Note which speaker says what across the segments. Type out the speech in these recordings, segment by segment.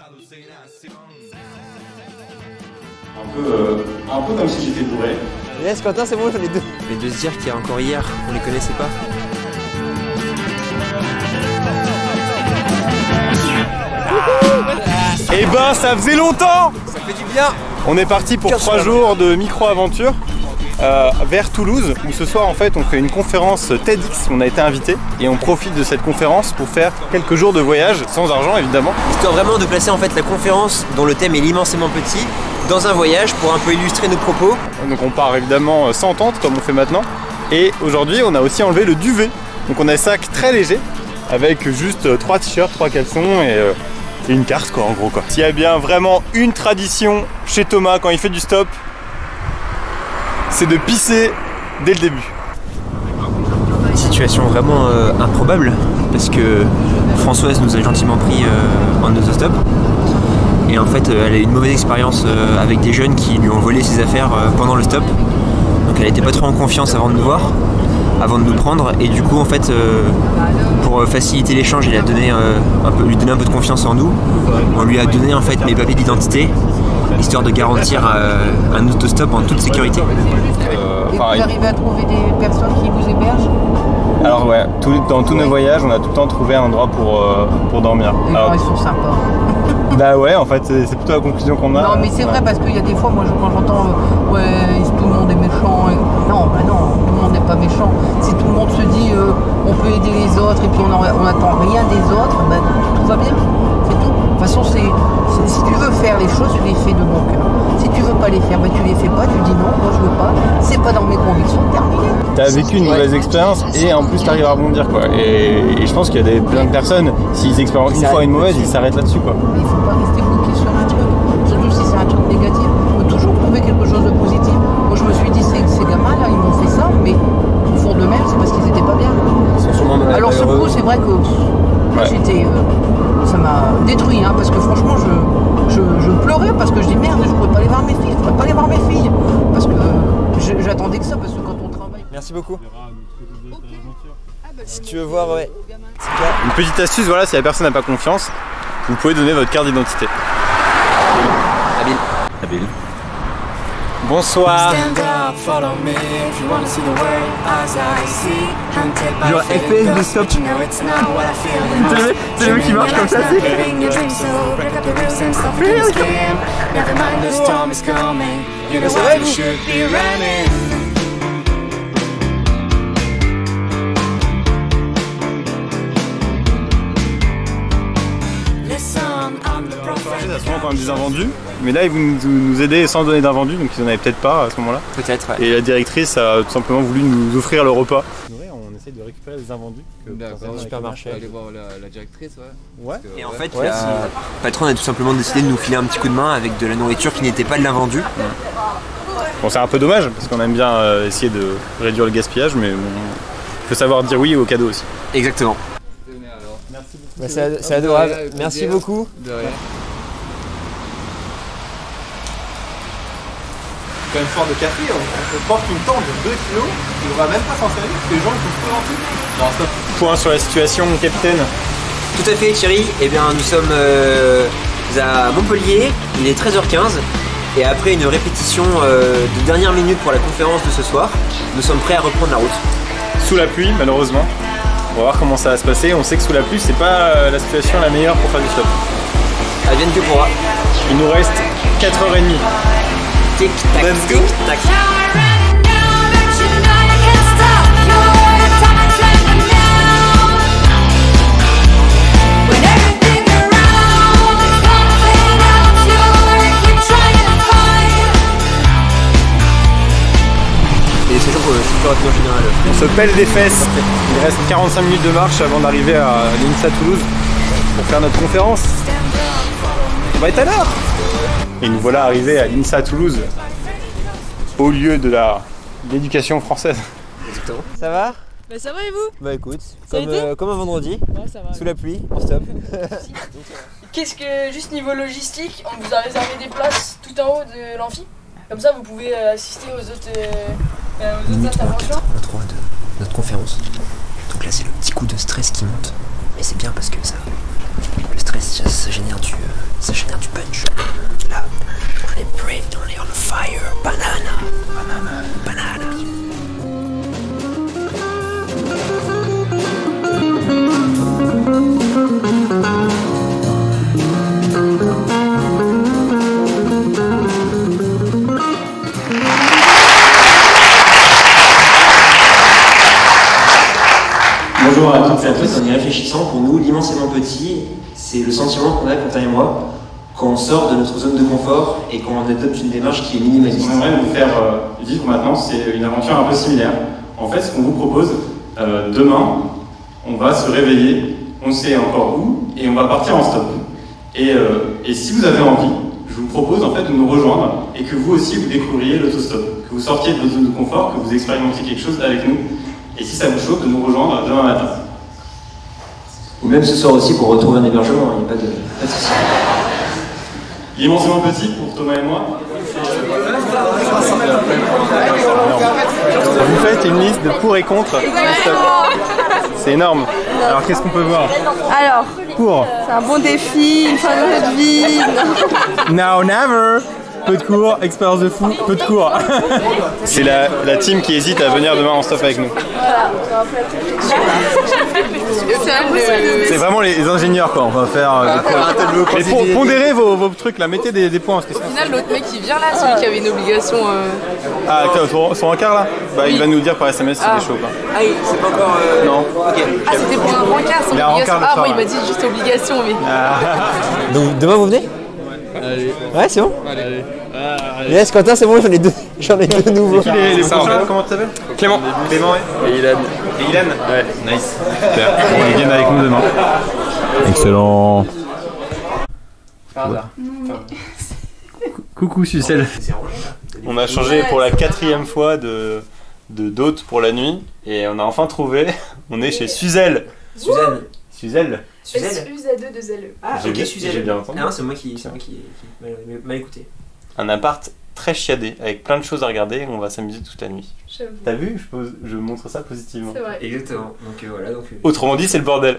Speaker 1: Un peu comme si j'étais bourré.
Speaker 2: Yes, Quentin, c'est bon, j'en ai deux.
Speaker 3: Mais de se dire qu'il y a encore hier, on les connaissait pas.
Speaker 1: Et ben, ça faisait longtemps.
Speaker 2: Ça fait du bien.
Speaker 1: On est parti pour 3 jours de micro-aventure vers Toulouse, où ce soir en fait on fait une conférence TEDx, on a été invité et on profite de cette conférence pour faire quelques jours de voyage, sans argent évidemment.
Speaker 3: Histoire vraiment de placer en fait la conférence, dont le thème est l'immensément petit, dans un voyage pour un peu illustrer nos propos.
Speaker 1: Donc on part évidemment sans tente comme on fait maintenant, et aujourd'hui on a aussi enlevé le duvet. Donc on a un sac très léger, avec juste 3 t-shirts, 3 caleçons et une carte quoi en gros quoi. S'il y a bien vraiment une tradition chez Thomas quand il fait du stop, c'est de pisser dès le début.
Speaker 3: Situation vraiment improbable, parce que Françoise nous a gentiment pris en autostop. Et en fait elle a eu une mauvaise expérience avec des jeunes qui lui ont volé ses affaires pendant le stop. Donc elle n'était pas trop en confiance avant de nous voir, avant de nous prendre, et du coup en fait pour faciliter l'échange, il a donné lui donner un peu de confiance en nous. On lui a donné en fait mes papiers d'identité, histoire de garantir un autostop en toute sécurité.
Speaker 4: Et vous arrivez à trouver des personnes qui vous hébergent?
Speaker 1: Alors ouais, dans tous nos voyages, on a tout le temps trouvé un endroit pour dormir.
Speaker 4: Alors, ils sont sympas.
Speaker 1: Bah ouais, en fait, c'est plutôt la conclusion qu'on a.
Speaker 4: Non, mais c'est vrai, parce qu'il y a des fois, moi, quand j'entends ouais, tout le monde est méchant. Non, bah non, tout le monde n'est pas méchant. Si tout le monde se dit on peut aider les autres et puis on n'attend rien des autres, bah, tout va bien. C'est tout. De toute façon, si tu veux faire les choses, tu les fais de bon cœur. Si tu veux pas les faire, bah, tu les fais pas, tu dis non, moi je veux pas, c'est pas dans mes convictions, terminé.
Speaker 1: T'as vécu une mauvaise expérience et en plus t'arrives à rebondir quoi. Et je pense qu'il y a plein de personnes, s'ils expérimentent une fois une mauvaise, ils s'arrêtent là-dessus quoi.
Speaker 4: Mais il faut pas rester bloqué sur un truc, surtout si c'est un truc négatif. Il faut toujours trouver quelque chose de positif. Moi je me suis dit, ces gamins là, ils m'ont fait ça, mais au fond d'eux-mêmes, c'est parce qu'ils étaient pas bien. Alors ce coup, c'est vrai que moi j'étais... ça m'a détruit, hein, parce que franchement, je pleurais parce que je dis merde, je pourrais pas aller voir mes filles, je pourrais pas aller voir mes filles. Parce que j'attendais que ça, parce que quand on travaille...
Speaker 2: Merci beaucoup. Si tu veux voir, ouais.
Speaker 1: Une petite astuce, voilà, si la personne n'a pas confiance, vous pouvez donner votre carte d'identité. Habile. Bonsoir.
Speaker 2: Genre FPS de stop. C'est le mec qui marche comme ça, c'est vrai,
Speaker 1: Ça se vend quand même des invendus, mais là ils vont nous aider sans donner d'invendus, donc ils en avaient peut-être pas à ce moment-là.
Speaker 3: Peut-être, ouais.
Speaker 1: Et la directrice a tout simplement voulu nous offrir le repas. On essaie de récupérer les invendus.
Speaker 2: Au supermarché.
Speaker 5: Aller voir la directrice, ouais.
Speaker 3: Et en fait, le patron a tout simplement décidé de nous filer un petit coup de main avec de la nourriture qui n'était pas de l'invendu.
Speaker 1: Bon, c'est un peu dommage parce qu'on aime bien essayer de réduire le gaspillage, mais bon, il faut savoir dire oui aux cadeaux aussi.
Speaker 3: Exactement.
Speaker 1: Merci beaucoup.
Speaker 2: C'est adorable. Merci beaucoup.
Speaker 5: De rien.
Speaker 1: Quand même fort de café, on porte une tente de 2 kg, on va même pas s'en servir parce que les gens ils sont trop gentils. Non, stop. Point sur la situation, capitaine.
Speaker 3: Tout à fait, Thierry. Eh bien, nous sommes à Montpellier, il est 13h15. Et après une répétition de dernière minute pour la conférence de ce soir, nous sommes prêts à reprendre la route.
Speaker 1: Sous la pluie, malheureusement. On va voir comment ça va se passer. On sait que sous la pluie, c'est pas la situation la meilleure pour faire du stop.
Speaker 3: Advienne que pourra.
Speaker 1: Il nous reste 4h30.
Speaker 3: Tic tac,
Speaker 1: Let's go.
Speaker 3: tic tac.
Speaker 1: On se pèle des fesses. Il reste 45 minutes de marche avant d'arriver à l'INSA Toulouse pour faire notre conférence. On va être à l'heure. Et nous voilà arrivés à l'INSA Toulouse, au lieu de l'éducation française.
Speaker 2: Ça va?
Speaker 6: Bah ça va et vous?
Speaker 2: Bah écoute,
Speaker 6: Ça a été
Speaker 2: comme un vendredi,
Speaker 6: Ouais, ça va.
Speaker 2: sous la pluie, en stop.
Speaker 6: Qu'est-ce que, juste niveau logistique, on vous a réservé des places tout en haut de l'amphi. Comme ça vous pouvez assister aux autres interventions.
Speaker 3: Notre conférence. Donc là c'est le petit coup de stress qui monte. Mais c'est bien parce que ça, le stress stress, ça génère du punch. Là, on est brave, on est on fire. Banana. Bonjour à toutes et à tous. En y réfléchissant, pour nous, l'immensément petit, c'est le sentiment qu'on a, Quentin et moi, quand on sort de notre zone de confort et quand on adopte une démarche qui est minimaliste.
Speaker 1: Ce qu'on aimerait vous faire vivre maintenant, c'est une aventure un peu similaire. En fait, ce qu'on vous propose, demain, on va se réveiller, on sait encore où, et on va partir en stop. Et si vous avez envie, je vous propose en fait de nous rejoindre et que vous aussi vous découvriez l'autostop, que vous sortiez de votre zone de confort, que vous expérimentiez quelque chose avec nous. Et si ça vous chauffe, de nous rejoindre demain matin.
Speaker 3: Ou même ce soir aussi pour retrouver un hébergement, il n'y a pas de souci.
Speaker 1: L'immensément petit pour Thomas et moi. Vous faites une liste de pour et contre. C'est énorme. Alors qu'est-ce qu'on peut voir?
Speaker 7: Alors,
Speaker 1: Pour.
Speaker 7: c'est un bon défi, une fin de vie.
Speaker 1: Now never. Peu de cours, expérience de fou, peu de cours. C'est la team qui hésite à venir demain en stop avec nous. C'est vraiment les ingénieurs quoi, on va faire des cours. Mais pondérez vos trucs là, mettez des points. Parce que
Speaker 4: Au final, l'autre mec qui vient là, celui qui avait une obligation.
Speaker 1: Ah, son encart là bah, oui. Il va nous dire par SMS s'il est chaud quoi.
Speaker 3: Ah oui, c'est pas encore...
Speaker 1: Non.
Speaker 3: Ok.
Speaker 4: Ah, c'était pour un rencard, son obligation. Ah, moi il m'a dit juste obligation, mais.
Speaker 2: Donc demain vous venez?
Speaker 5: Allez.
Speaker 2: Ouais, c'est bon?
Speaker 5: Allez.
Speaker 2: Yes, Quentin, c'est bon, j'en ai deux nouveaux.
Speaker 1: Qui les prochains? Comment tu t'appelles? Clément et Ilan. Et Ilan? Ouais, nice. Super. Ils viennent avec nous demain. Excellent. Coucou Sucelle. On a changé pour la 4e fois de d'hôte pour la nuit et on a enfin trouvé. On est chez Suzel.
Speaker 3: Suzanne.
Speaker 1: Suzel.
Speaker 6: S-U-Z-E-2-L-E.
Speaker 3: Ah,
Speaker 1: J'ai
Speaker 3: ok,
Speaker 1: bien-
Speaker 3: Suzanne.
Speaker 1: j'ai bien entendu.
Speaker 3: Ah non, c'est moi qui mal écouté.
Speaker 1: Un appart très chiadé avec plein de choses à regarder. On va s'amuser toute la nuit.
Speaker 6: J'avoue.
Speaker 1: T'as vu? Je montre ça positivement.
Speaker 6: C'est vrai.
Speaker 3: Exactement. Donc voilà. Donc,
Speaker 1: Autrement dit, c'est le bordel.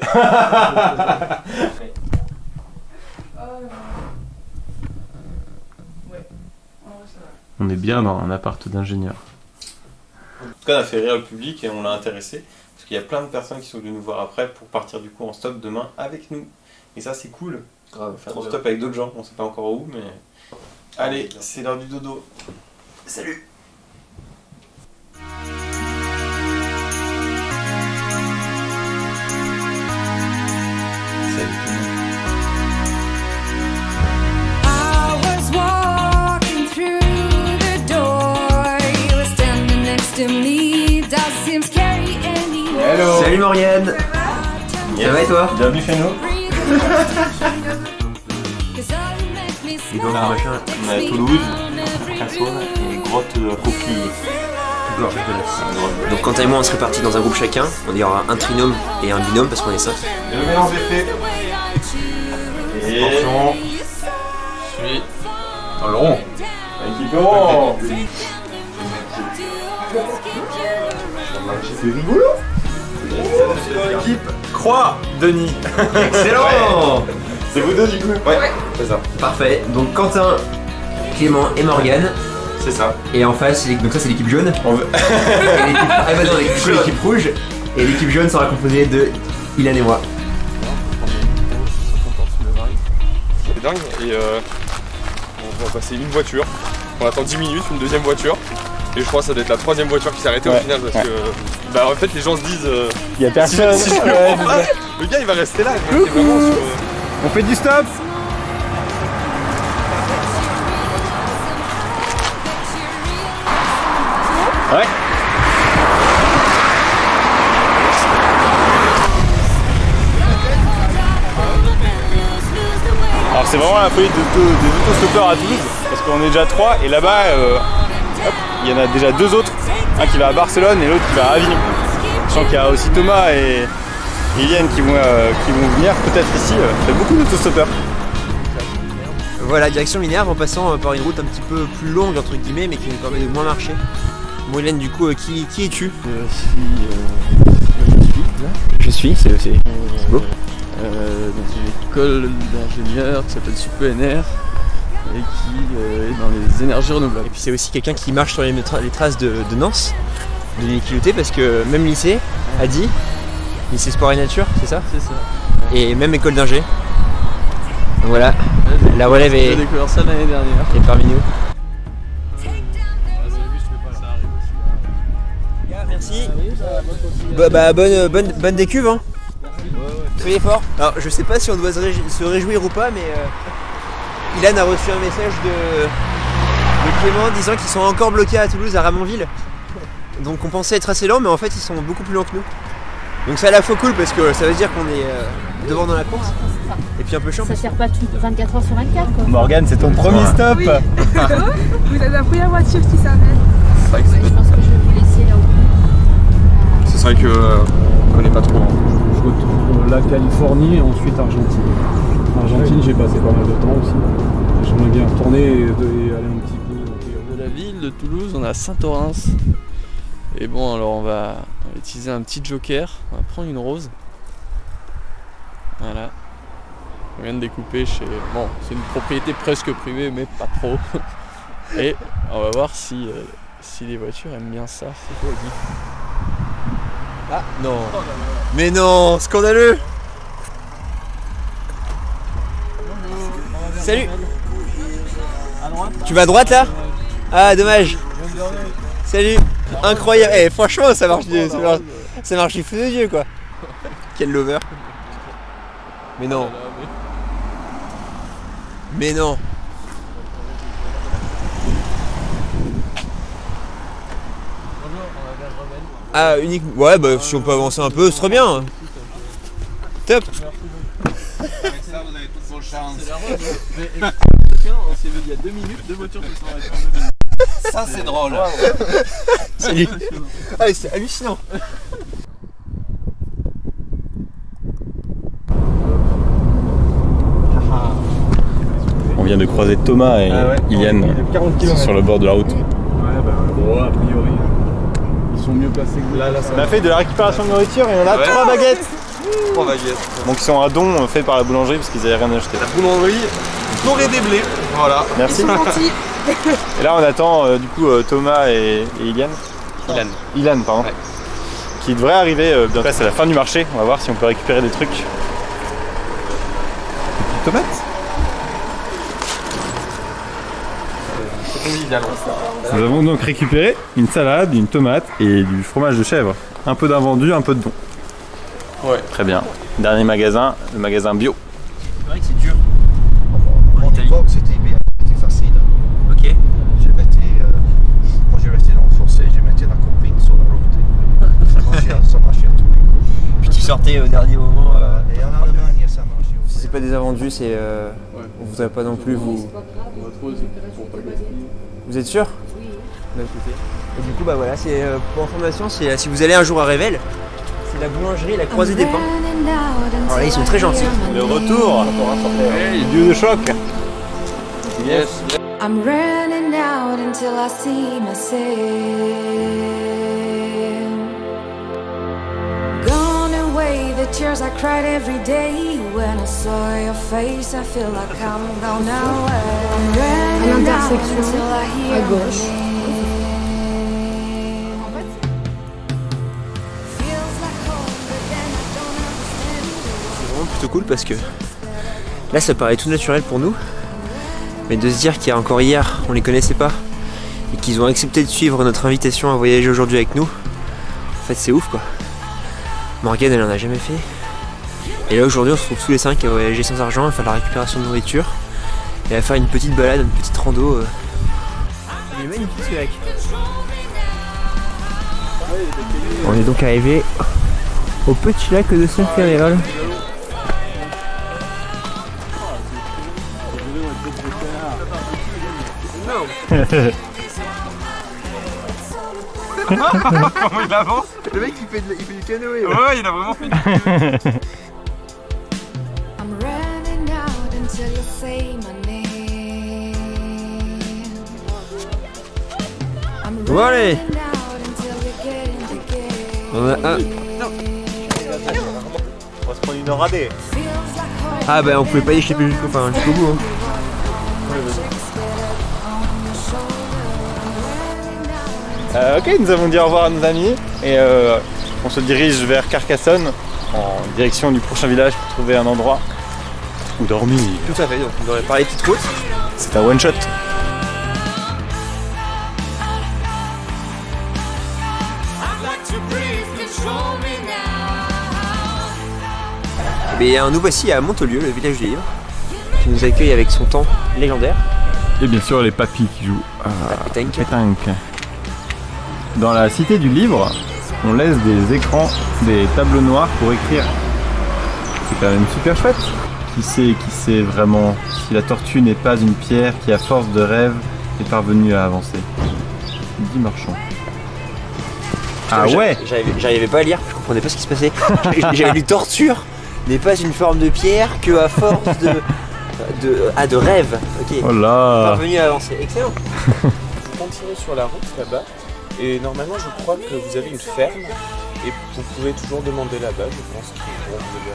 Speaker 1: On est bien dans un appart d'ingénieur. En tout cas, on a fait rire le public et on l'a intéressé. Parce qu'il y a plein de personnes qui sont venues nous voir après pour partir du coup en stop demain avec nous. Et ça, c'est cool.
Speaker 3: grave.
Speaker 1: Faire du stop avec d'autres gens. On sait pas encore où, mais. Allez, c'est l'heure du dodo. Salut! Salut tout le monde.
Speaker 3: Hello. Salut Maurienne.
Speaker 1: Yes.
Speaker 3: Ça va et toi?
Speaker 1: Bienvenue chez nous.
Speaker 3: Et donc machin.
Speaker 1: On est à Toulouse, Casso et grotte coquille.
Speaker 3: Gorge de donc Quentin et moi on serait partis dans un groupe chacun. On y aura un trinôme et un binôme parce qu'on est 5.
Speaker 1: Et le mélange est fait. Et attention. Suis dans le rond. Équipe rond. C'est rigolo. C'est dans l'équipe Croix Denis.
Speaker 3: Excellent.
Speaker 1: C'est vous deux du coup? Ouais, c'est ça.
Speaker 3: Parfait. Donc Quentin, Clément et Morgane.
Speaker 1: C'est ça.
Speaker 3: Et en face, donc ça c'est l'équipe jaune.
Speaker 1: On veut...
Speaker 3: l'équipe rouge. Et l'équipe jaune sera composée de Ilan et moi.
Speaker 8: C'est dingue et on va passer une voiture. On attend 10 minutes, une deuxième voiture. Et je crois que ça doit être la 3e voiture qui s'est arrêtée au final parce que bah en fait les gens se disent
Speaker 1: il y a personne.
Speaker 8: Si je le pas, le gars il va rester là. Donc, vraiment sur,
Speaker 1: On fait du stop. Ouais. Alors c'est vraiment la folie des autostoppeurs à Toulouse parce qu'on est déjà 3 et là-bas il y en a déjà 2 autres, un qui va à Barcelone et l'autre qui va à Avignon. Je sens qu'il y a aussi Thomas et Iliane qui vont venir peut-être ici, il y a beaucoup d'autostoppeurs.
Speaker 2: Voilà, direction Minerve en passant par une route un petit peu plus longue entre guillemets mais qui nous permet de moins marcher. Bon Hélène, du coup, qui es-tu?
Speaker 3: Je suis, c'est beau.
Speaker 5: dans une école d'ingénieurs qui s'appelle SUPENR et qui est dans les énergies renouvelables.
Speaker 2: Et puis c'est aussi quelqu'un qui marche sur les traces de Nance, de l'Iquilouté, parce que même lycée, a dit, lycée sport et nature, c'est ça?
Speaker 5: C'est ça.
Speaker 2: Et même école d'ingé. Donc voilà, la relève est,
Speaker 5: j'ai découvert ça l'année dernière.
Speaker 2: est parmi nous. Merci. Bonne décuve, hein. Soyez forts. Alors je sais pas si on doit se réjouir ou pas, mais Ilan a reçu un message de Clément disant qu'ils sont encore bloqués à Toulouse, à Ramonville. Donc on pensait être assez lent, mais en fait ils sont beaucoup plus lents que nous. Donc c'est à la fois cool parce que ça veut dire qu'on est devant dans la course. Et puis un peu chiant.
Speaker 9: Ça sert pas tout 24 h sur 24 quoi.
Speaker 1: Morgane, c'est ton premier stop.
Speaker 10: Oui. Vous êtes la première voiture qui s'amène.
Speaker 8: C'est vrai que
Speaker 9: Je pense que je vais vous laisser là au bout.
Speaker 8: c'est vrai que on connaît pas trop.
Speaker 11: Je retrouve la Californie et ensuite Argentine. Argentine, j'ai passé pas mal de temps aussi. J'aimerais bien retourner et aller un petit peu.
Speaker 5: De la ville de Toulouse, on a Saint-Orens. Et bon, alors on va utiliser un petit joker. On va prendre une rose. Voilà. On vient de découper chez... Bon, c'est une propriété presque privée, mais pas trop. Et on va voir si les voitures aiment bien ça. C'est quoi, Guy?
Speaker 2: Ah non. Mais non, scandaleux. Salut. Tu vas à droite là? Ah dommage. Salut. Incroyable. Eh franchement ça marche du feu de Dieu quoi. Quel lover. Mais non. Mais non. Ah unique. Ouais bah si on peut avancer un peu, ce serait bien. Top.
Speaker 5: C'est la rose. On s'est vu il y a 2 minutes, 2 voitures se sont arrêtées en 2 minutes.
Speaker 1: Ça c'est drôle.
Speaker 2: Salut. Ah c'est hallucinant.
Speaker 1: On vient de croiser Thomas et Iliane sur le bord de la route.
Speaker 11: Ouais, bah bon, a priori, ils sont mieux placés que là.
Speaker 1: On a fait de la récupération de nourriture et on a 3 baguettes.
Speaker 8: 3 baguettes.
Speaker 1: Donc ils sont à don fait par la boulangerie parce qu'ils n'avaient rien acheté.
Speaker 8: La boulangerie, Doré des blés. Voilà.
Speaker 1: Merci. Et là on attend du coup Thomas et Iliane. Ilan, pardon. Ouais. Qui devrait arriver bientôt. Là c'est la fin du marché. On va voir si on peut récupérer des trucs. Des petites tomates. Nous avons donc récupéré une salade, une tomate et du fromage de chèvre. Un peu d'invendu, un peu de don.
Speaker 8: Ouais.
Speaker 1: Très bien. Dernier magasin, le magasin bio.
Speaker 2: C'est vrai que c'est dur.
Speaker 12: En l'époque, c'était facile.
Speaker 2: Ok.
Speaker 12: Quand j'ai resté dans le fossé, je mettais la copine sur la route. Ça marchait à tous les coups.
Speaker 2: Puis tu sortais au dernier moment.
Speaker 12: Et en Allemagne, ça marchait aussi.
Speaker 2: C'est pas des invendus, c'est. On voudrait pas non plus vous.
Speaker 5: On va trouver pour pas gaspiller.
Speaker 2: Vous êtes sûr? Oui. Et du coup, bah voilà, c'est pour information, c'est si vous allez un jour à Revel, c'est la boulangerie, la Croisée des Pins. Alors là, ils sont très gentils.
Speaker 1: Le retour du dieu de choc.
Speaker 8: Yes.
Speaker 13: I'm running out until I see myself. Gone away the tears I cried every day. When I saw your face, I feel like I'm gone nowhere. I'm running out until I hear my name.
Speaker 2: C'est vraiment plutôt cool parce que là, ça paraît tout naturel pour nous. Mais de se dire qu'il y a encore hier, on les connaissait pas et qu'ils ont accepté de suivre notre invitation à voyager aujourd'hui avec nous, en fait c'est ouf quoi. Morgane elle en a jamais fait. Et là aujourd'hui on se retrouve tous les 5 à voyager sans argent, à faire de la récupération de nourriture et à faire une petite balade, une petite rando. Il est magnifique ce lac. On est donc arrivé au petit lac de Saint-Ferréol.
Speaker 8: Comment il avance?
Speaker 2: Le mec il fait du canoë.
Speaker 8: Ouais, il a vraiment fait du canoë.
Speaker 2: Bon allez. On a un.
Speaker 1: On va se como ignorade.
Speaker 2: Ah bah on pouvait pas y échapper jusqu'au bout. Hein.
Speaker 1: Ok, nous avons dit au revoir à nos amis et on se dirige vers Carcassonne en direction du prochain village pour trouver un endroit où dormir.
Speaker 2: Tout à fait, donc on aurait parlé de petite côte.
Speaker 1: C'est un one shot.
Speaker 2: Et nous voici à Montolieu, le village du livre, qui nous accueille avec son temps légendaire.
Speaker 1: Et bien sûr les papis qui jouent à
Speaker 2: la
Speaker 1: pétanque. Dans la cité du livre, on laisse des écrans, des tableaux noirs pour écrire. C'est quand même super chouette. Qui sait vraiment si la tortue n'est pas une pierre qui à force de rêve est parvenue à avancer. Dit Marchand. Ah ouais.
Speaker 2: J'arrivais pas à lire, je comprenais pas ce qui se passait. J'avais lu torture n'est pas une forme de pierre que à force de rêve. Ok.
Speaker 1: Oh là.
Speaker 2: Parvenu à avancer. Excellent.
Speaker 14: Vous continuez sur la route là-bas et normalement je crois que vous avez une ferme et vous pouvez toujours demander là-bas, je pense qu'ils vont vous aider.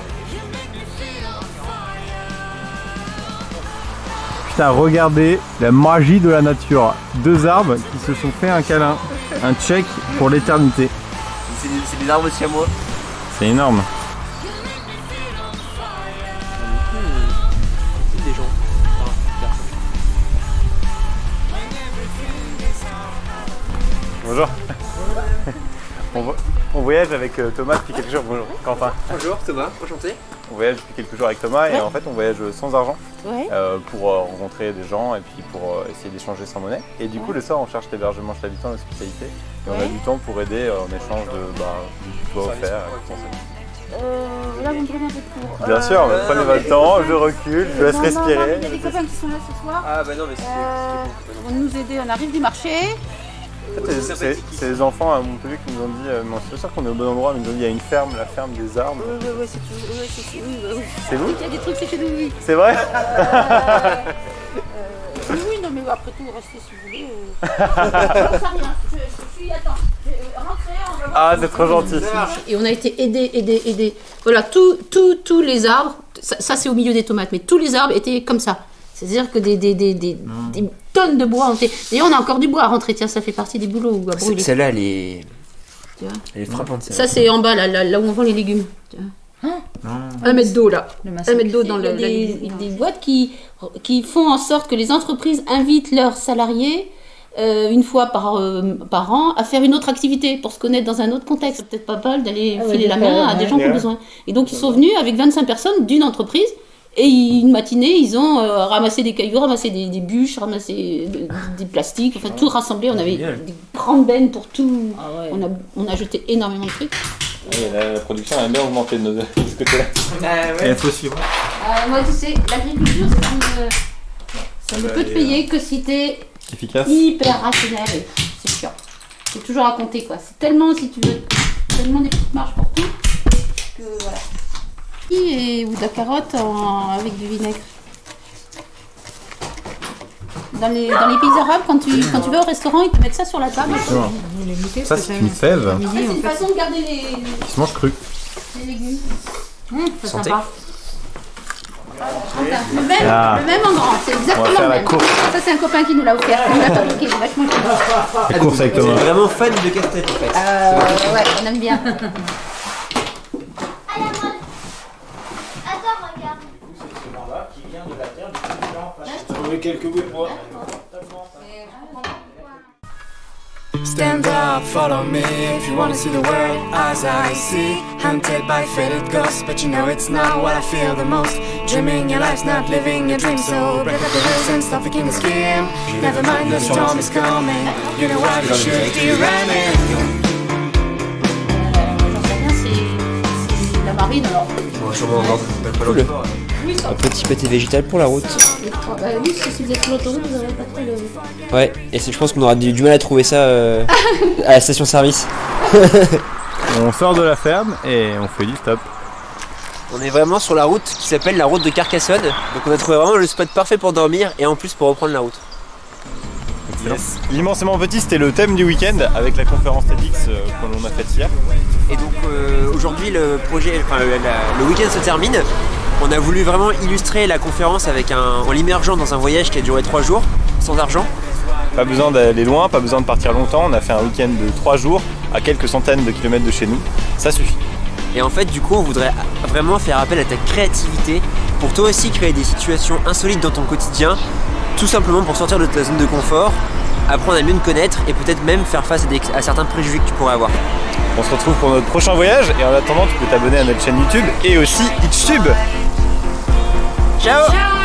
Speaker 1: Putain, regardez la magie de la nature. Deux arbres qui se sont fait un câlin. Un check pour l'éternité.
Speaker 2: C'est des arbres siamois.
Speaker 1: C'est énorme.
Speaker 2: Des gens.
Speaker 1: Bonjour. On voyage avec Thomas depuis quelques jours. Bonjour Quentin.
Speaker 2: Bonjour Thomas, enchanté.
Speaker 1: On voyage depuis quelques jours avec Thomas et en fait on voyage sans argent pour rencontrer des gens et puis pour essayer d'échanger sans monnaie. Et du coup le soir on cherche l'hébergement chez l'habitant, l'hospitalité et on a du temps pour aider en échange de du toit offert.
Speaker 9: Là vous me prenez un peu de cours.
Speaker 1: Bien sûr, prenez votre temps, je recule, je laisse respirer.
Speaker 9: Il y a des copains qui sont là ce soir.
Speaker 2: Ah bah non mais c'est
Speaker 9: ils vont nous aider, on arrive du marché.
Speaker 1: C'est les enfants à Montpellier qui nous ont dit, je suis sûr qu'on est au bon endroit, mais ils nous ont dit il y a une ferme, la ferme des arbres.
Speaker 9: Oui,
Speaker 1: c'est vous?
Speaker 9: Il y a des trucs, c'est chez nous, oui.
Speaker 1: C'est vrai?
Speaker 9: Oui, non mais après tout, restez si vous voulez. Je rien, je suis, attends, rentrez, on va voir.
Speaker 1: Ah, c'est trop gentil.
Speaker 4: Et on a été aidés. Voilà, tous les arbres, ça c'est au milieu des tomates, mais tous les arbres étaient comme ça. C'est-à-dire que des tonnes de bois ont été... D'ailleurs, on a encore du bois à rentrer. Tiens, ça fait partie des boulots où à brûler.
Speaker 2: Celle-là, elle est frappante.
Speaker 4: Ça, c'est en bas, là où on vend les légumes. 1 mètre d'eau, là. 1 mètre d'eau dans des boîtes qui font en sorte que les entreprises invitent leurs salariés une fois par an à faire une autre activité pour se connaître dans un autre contexte. C'est peut-être pas mal d'aller filer la main à des gens qui ont besoin. Et donc, ils sont venus avec 25 personnes d'une entreprise. Et une matinée, ils ont ramassé des cailloux, ramassé des bûches, ramassé des plastiques, enfin tout rassemblé. On avait des grandes bennes pour tout. Ah ouais. On a jeté énormément de trucs.
Speaker 1: Oui, la production a bien augmenté de ce côté-là. Et il faut suivre.
Speaker 4: Moi, tu sais, l'agriculture, ça ne peut te payer que si t'es hyper rationnel. C'est chiant. C'est toujours à compter, quoi. C'est tellement, si tu veux, tellement des petites marges pour tout que voilà. Ou de la carotte avec du vinaigre. Dans les pays arabes, quand tu vas au restaurant, ils te mettent ça sur la table.
Speaker 1: Ça, c'est une fève.
Speaker 4: C'est une façon de garder les...
Speaker 1: Qui se mange cru.
Speaker 4: Les légumes. C'est
Speaker 2: Santé.
Speaker 4: sympa. Le même en grand, c'est exactement le même. Ça, c'est un copain qui nous l'a offert. Il nous l'a fabriqué, il est vachement cool.
Speaker 1: La course avec Thomas.
Speaker 2: On est vraiment fan de casse-tête en fait.
Speaker 4: Ouais, on aime bien.
Speaker 11: Quelques bouts de bois.
Speaker 13: Stand up, follow me if you wanna see the world as I see. Hunted by faded ghosts, but you know it's not what I feel the most. Dreaming your life's not living your dream, so break up the rules and stop thinking the scheme. Never mind, the storm is coming. You know what you should be running.
Speaker 4: C'est la marine alors.
Speaker 2: Bon, sûrement encore pas cool. Un petit pâté végétal pour la route.
Speaker 4: Oui, si vous êtes sur l'autoroute, vous n'aurez pas trop le...
Speaker 2: Ouais, et je pense qu'on aura du mal à trouver ça à la station-service.
Speaker 1: On sort de la ferme et on fait du stop.
Speaker 2: On est vraiment sur la route qui s'appelle la route de Carcassonne. Donc on a trouvé vraiment le spot parfait pour dormir et en plus pour reprendre la route.
Speaker 1: Yes. L'immensément petit, c'était le thème du week-end avec la conférence TEDx que l'on a faite hier.
Speaker 2: Et donc aujourd'hui le projet, le week-end se termine. On a voulu vraiment illustrer la conférence en l'immergeant dans un voyage qui a duré 3 jours, sans argent.
Speaker 1: Pas besoin d'aller loin, pas besoin de partir longtemps. On a fait un week-end de 3 jours à quelques centaines de kilomètres de chez nous. Ça suffit.
Speaker 2: Et en fait, du coup, on voudrait vraiment faire appel à ta créativité pour toi aussi créer des situations insolites dans ton quotidien, tout simplement pour sortir de ta zone de confort, apprendre à mieux te connaître et peut-être même faire face à certains préjugés que tu pourrais avoir.
Speaker 1: On se retrouve pour notre prochain voyage et en attendant, tu peux t'abonner à notre chaîne YouTube et aussi Itchtube.
Speaker 2: Ciao.